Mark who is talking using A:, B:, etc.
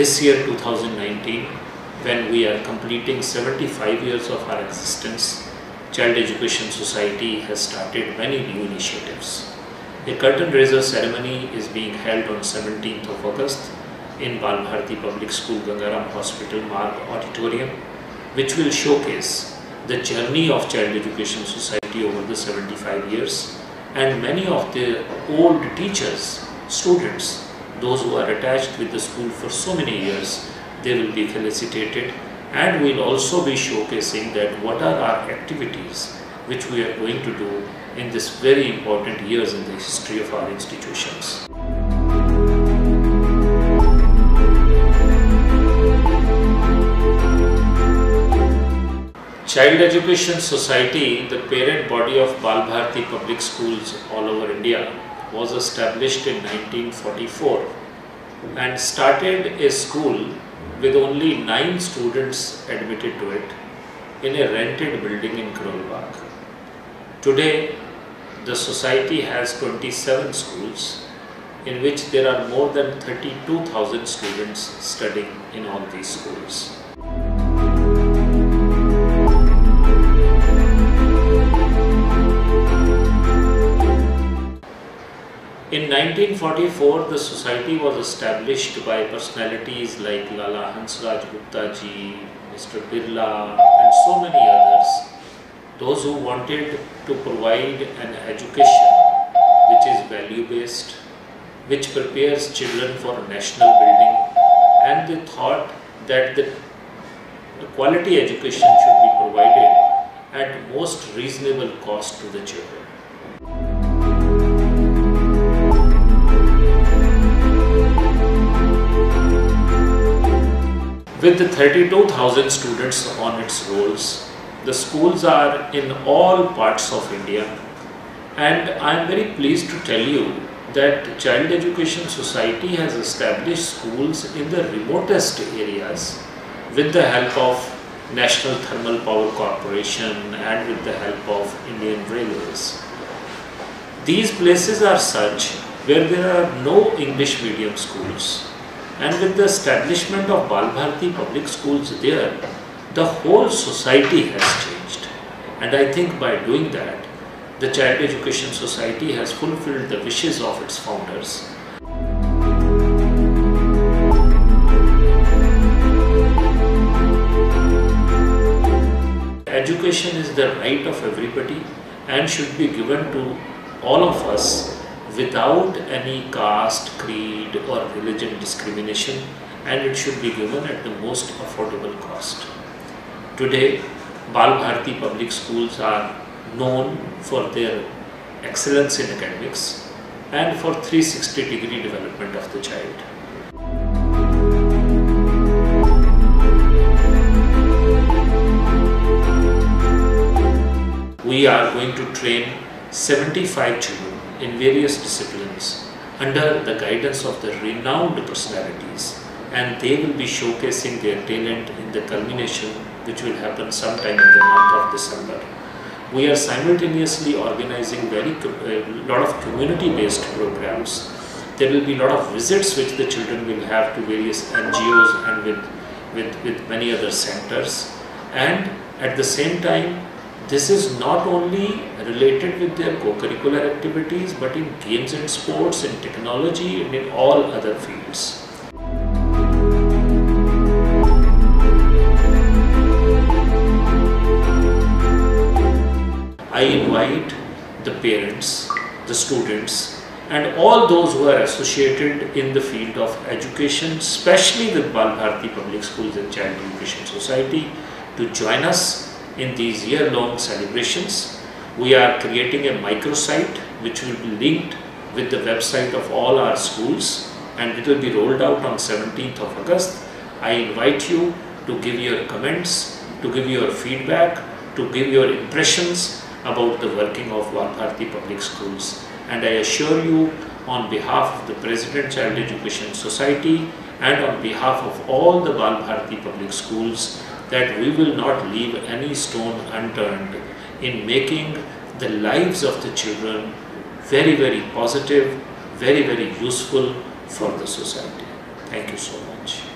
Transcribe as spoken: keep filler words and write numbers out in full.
A: this year two thousand nineteen, when we are completing seventy-five years of our existence, Child Education Society has started many new initiatives. A curtain raiser ceremony is being held on seventeenth of August in Bal Bharati Public School, Gangaram Hospital Marg Auditorium, which will showcase the journey of Child Education Society over the seventy-five years, and many of the old teachers, students, those who are attached with the school for so many years, they will be felicitated, and we will also be showcasing that what are our activities which we are going to do in this very important years in the history of our institutions. Child Education Society, the parent body of Bal Bharati Public Schools all over India, was established in nineteen forty-four and started a school with only nine students admitted to it in a rented building in Karol Bagh. Today, the society has twenty-seven schools in which there are more than thirty-two thousand students studying in all these schools. In nineteen forty-four, the society was established by personalities like Lala Hansraj Gupta ji, Mister Birla, and so many others, those who wanted to provide an education which is value-based, which prepares children for national building, and they thought that the quality education should be provided at most reasonable cost to the children. With the thirty-two thousand students on its rolls, the schools are in all parts of India, and I am very pleased to tell you that Child Education Society has established schools in the remotest areas with the help of National Thermal Power Corporation and with the help of Indian Railways. These places are such where there are no English medium schools. And with the establishment of Bal Bharati Public Schools there, the whole society has changed. And I think by doing that, the Child Education Society has fulfilled the wishes of its founders. Education is the right of everybody and should be given to all of us without any caste, creed or religion discrimination, and it should be given at the most affordable cost. Today, Bal Bharati Public Schools are known for their excellence in academics and for three sixty degree development of the child. We are going to train seventy-five children in various disciplines under the guidance of the renowned personalities, and they will be showcasing their talent in the culmination which will happen sometime in the month of December. We are simultaneously organizing very a lot of community-based programs. There will be a lot of visits which the children will have to various N G Os and with, with, with many other centers, and at the same time this is not only related with their co-curricular activities, but in games and sports, in technology, and in all other fields. I invite the parents, the students, and all those who are associated in the field of education, especially with Bal Bharati Public Schools and Child Education Society, to join us in these year-long celebrations. We are creating a microsite which will be linked with the website of all our schools, and it will be rolled out on seventeenth of August. I invite you to give your comments, to give your feedback, to give your impressions about the working of Bal Bharati Public Schools. And I assure you, on behalf of the President Child Education Society and on behalf of all the Bal Bharati Public Schools, that we will not leave any stone unturned in making the lives of the children very, very positive, very, very useful for the society. Thank you so much.